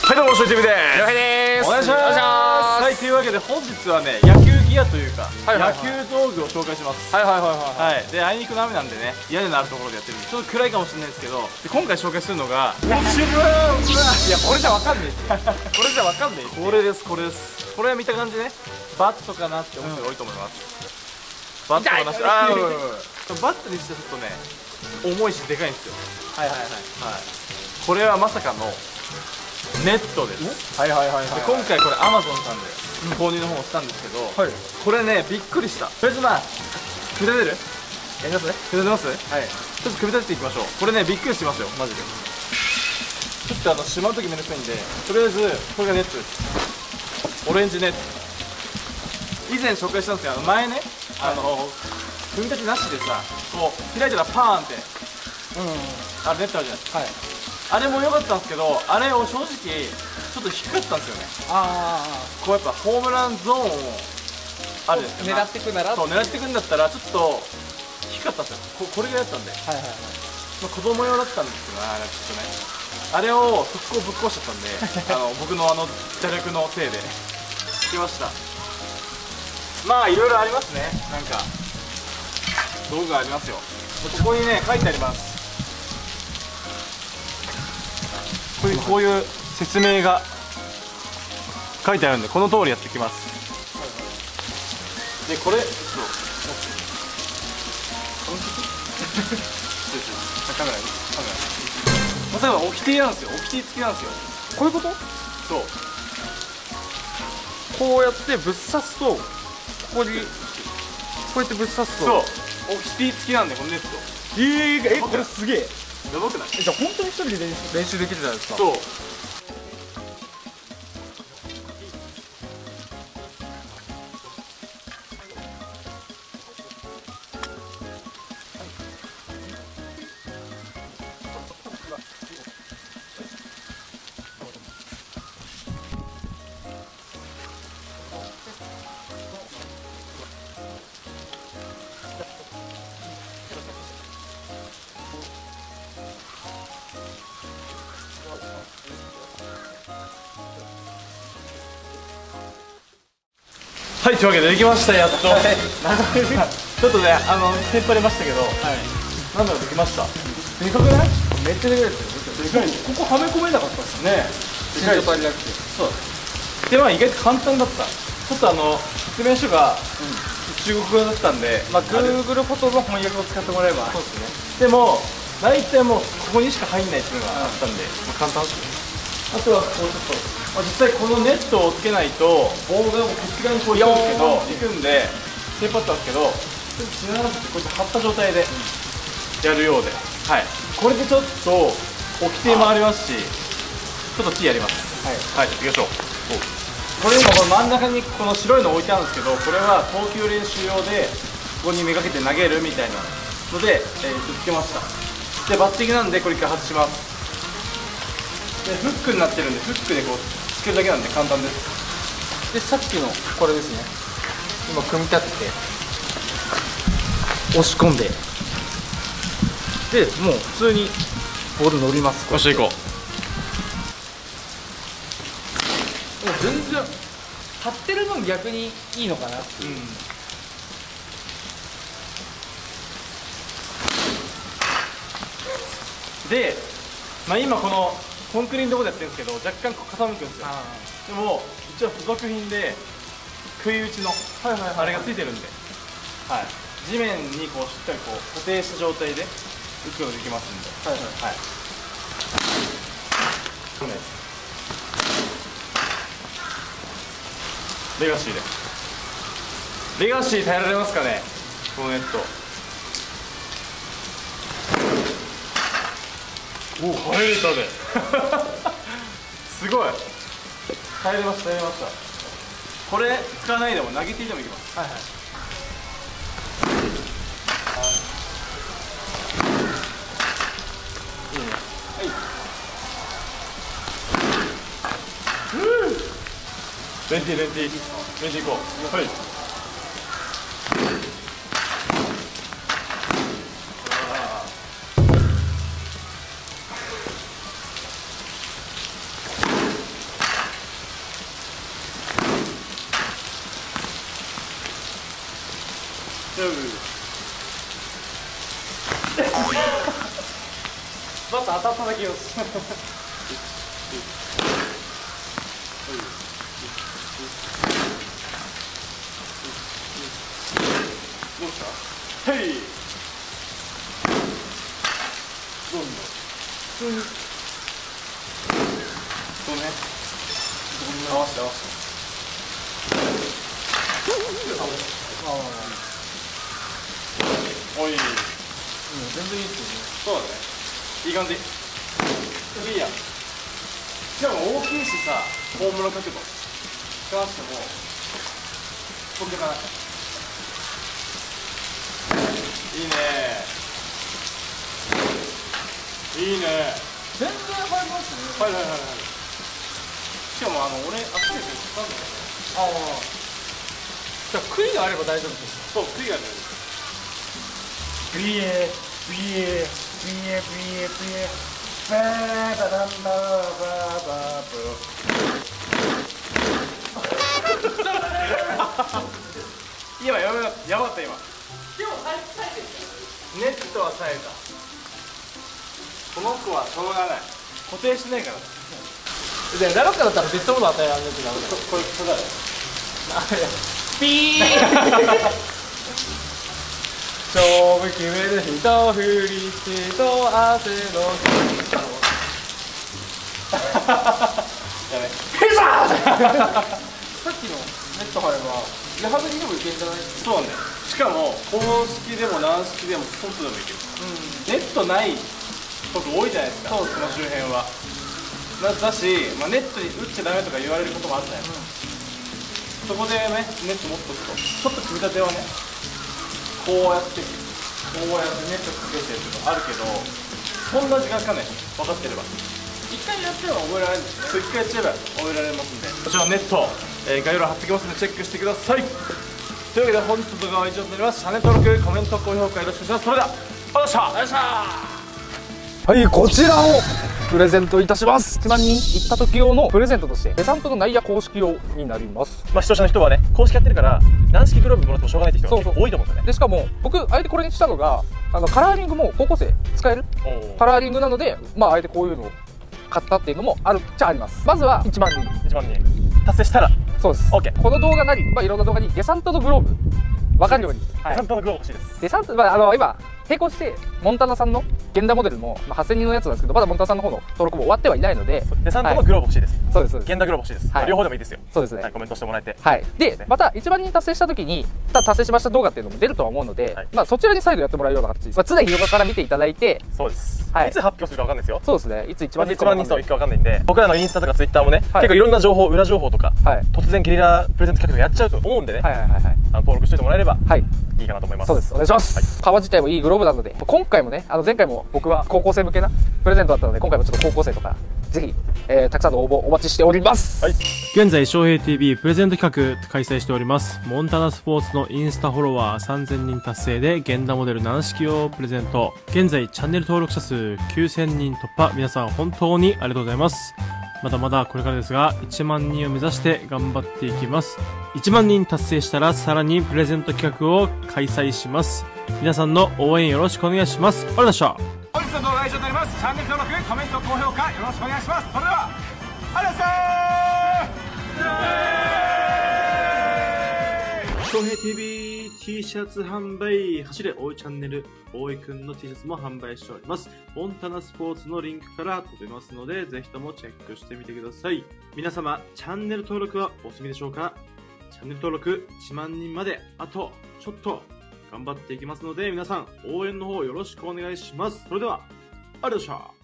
はいどうも、しょいちみです。 りょうへいです。 お願いします。はい、というわけで本日はね、野球ギアというか、野球道具を紹介します。はい。で、あいにくの雨なんでね、屋根のあるところでやってるんで、ちょっと暗いかもしれないですけど、で今回紹介するのが、いや、これじゃわかんないですよ。これじゃわかんない。これです、これです。これは見た感じね、バットかなって思う人が多いと思います。バットかなして、バットにしてちょっとね、重いしでかいんですよ。これはまさかのネットです。今回これ Amazon さんで購入の方をしたんですけど、これねびっくりした。とりあえずまあ組み立てる？やりますね。組み立てます？はい。ちょっと組み立てていきましょう。これねびっくりしますよマジで。ちょっとしまう時めんどくさいんで、とりあえずこれがネットです。オレンジネット。以前紹介したんですけど、前ね組み立てなしでさ、こう開いたらパーンってあれネットあるじゃないですか。あれも良かったんですけど、あれを正直ちょっと低かったんですよね。こうやっぱホームランゾーンをあるじゃないですか。狙っていくんだったらちょっと低かったんですよ。これぐらいだったんで、子供用だったんですけど、あれちょっとね、あれを速攻ぶっ壊しちゃったんで僕の邪力のせいでつけました。まあいろいろありますね。なんか道具がありますよ。ここにね書いてあります。こういう説明が書いてあるんで、この通りやっていきます。でこれカメラまさかオキティなんですよ。オキティ付きなんですよ。こういうこと？そう、こうやってぶっ刺すと、ここにこうやってぶっ刺すと、そう、オキティ付きなんで、このネット。これすげえやばくない？じゃあ本当に一人で練習できるじゃないですか。そう。はい、というわけでできました、やっと。ちょっとね、テンパりましたけど、なんだろう、できました。でかくない？めっちゃでかいですよ。でかいです。ここはめ込めなかったですね。でかい。足りなくて。そう。で、まあ意外と簡単だった。ちょっと説明書が中国語だったんで、まあ Google フォトの翻訳を使ってもらえば。そうですね。でも大体もうここにしか入んないっていうのがあったんで、まあ簡単ですね。あとはこうちょっと。実際このネットをつけないとボールがこっち側にこう行くんでテープあったんですけど、しならなくてこうやって張った状態でやるようで、これでちょっとオキティもありますし、ちょっと T やります。はい、行きましょう。これ今この真ん中にこの白いの置いてあるんですけど、これは投球練習用でここにめがけて投げるみたいなのでつけました。でバッティングなんでこれ一回外します。でフックになってるんで、フックでこうつけるだけなんで簡単です。でさっきのこれですね、今組み立てて押し込んで、でもう普通にボール乗ります。よし行こう。 全然張ってる分逆にいいのかなっていう。 で、まあ、今このコンクリのところでやってるんですけど、若干傾くんですよ。でも一応付属品で杭打ちのあれがついてるんで、地面にこうしっかりこう固定した状態で打つことができますんで、レガシーでレガシー耐えられますかね、このネット。おお、入れたですごい耐えれました。これ使わないでも投げていてもいきます。いいね。レンティ行こう。はい。 バット当たっただけよし。 どうしたヘイどうぞ普通にそうね合わせて合わせておい、全然いいっすよね。そうだね、いい感じいいやん。しかも大きいしさ、大物角度使わせても飛んでかない。いいねいいね。 全然入りますね。 はいはいはいはい。しかも俺あっちで使うんだよね。 ああ、じゃあ杭があれば大丈夫です。 そう、杭がね。 ビエビエビエビエビエバーバダンバーバーバー今やばかった今。 でも耐えてる。 ネットは耐えた。この子はしょうがない。固定しないから。 で長くなったら別物与えられないとダメだよ。 これだよ。 ピー勝負決める人振り人汗のやめ。 ピザさっきのネット張ればリハビリでもいけんじゃない？ そうね。しかも公式でも軟式でも外でもいける。ネットないこと多いじゃないですか。そう、この周辺は。だし、ネットに打っちゃダメとか言われることもあるじゃないですか。そこでね、ネット持っとくと、ちょっと組み立てはね、こうやってネットかけてるとかあるけど、そんな時間かかんない。分かってれば。一回やってれば覚えられるんですね。一回やっちゃえば覚えられますんで。こちらのネット、概要欄貼ってきますのでチェックしてください。というわけで本日の動画は以上になります。チャンネル登録、コメント、高評価よろしくお願いします。それでは、ありがとうございました。 はい、こちらをプレゼントいたします。1万人行った時用のプレゼントとしてデサントの内野公式用になります。 視聴者の人はね、公式やってるから軟式グローブもらってもしょうがないって人が結構多いと思うんだよね。 でしかも僕あえてこれにしたのがカラーリングも高校生使えるカラーリングなので、あえてこういうのを買ったっていうのもあるっちゃあります。まずは1万人達成したらそうです。 OK。 この動画なり、いろんな動画にデサントのグローブ分かるように、 デサントのグローブ欲しいです。 デサント、今並行してモンタナさんの現代モデルも、8000人のやつなんですけど、まだモンタナさんの方の登録も終わってはいないので、 デサントのグローブ欲しいです。 そうですそうです。 現代グローブ欲しいです。両方でもいいですよ。 そうですね。 コメントしてもらえて。 はい。で、また1万人達成した時に達成しました動画っていうのも出るとは思うので、そちらに再度やってもらうような形で、常日頃から見ていただいて、 そうです。いつ発表するか分かんないですよ。 そうですね。いつ1万人数いくか分かんないんで、僕らのインスタとかツイッターもね、結構いろんな情報、裏情報とか、突然ゲリラプレゼント企画やっちゃうと思うんでね、登録しておいてもらえればいいかなと思います。 そうです。お願いします。革自体もいいグローブなので、今回もね、前回も僕は高校生向けなプレゼントだったので、今回もちょっと高校生とかぜひ、たくさんの応募お待ちしております。 現在翔平 TV プレゼント企画開催しております。モンタナスポーツのインスタフォロワー3000人達成で現代モデル軟式用プレゼント。現在チャンネル登録者数9000人突破。皆さん本当にありがとうございます。まだまだこれからですが、1万人を目指して頑張っていきます。1万人達成したらさらにプレゼント企画を開催します。皆さんの応援よろしくお願いします。ありがとうございました。 本日の動画は以上になります。チャンネル登録、コメント、高評価よろしくお願いします。それでは、ありがとうございました。 翔平 TV T シャツ販売、走れ大井チャンネル、大井くんの T シャツも販売しております。モンタナスポーツのリンクから飛べますので、ぜひともチェックしてみてください。皆様、チャンネル登録はお済みでしょうか？チャンネル登録1万人まであとちょっと頑張っていきますので、皆さん応援の方よろしくお願いします。それでは、ありがとうございました。